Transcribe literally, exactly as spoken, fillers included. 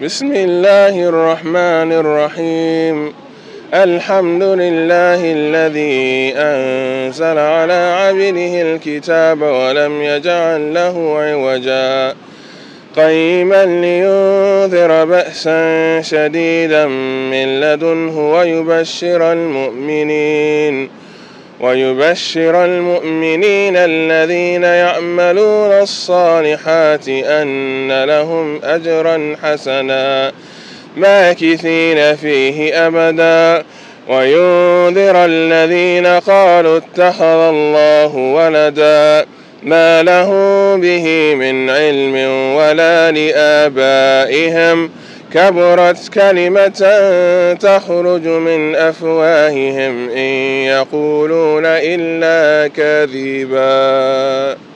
بسم الله الرحمن الرحيم. الحمد لله الذي أنزل على عبده الكتاب ولم يجعل له عوجا قيما لينذر بأسا شديدا من لدنه ويبشر المؤمنين ويبشر المؤمنين الذين يعملون الصالحات أن لهم أجرا حسنا ماكثين فيه أبدا وينذر الذين قالوا اتخذ الله ولدا ما له به من علم ولا لآبائهم كبرت كلمة تخرج من أفواههم إن يقولون إلا كذبا.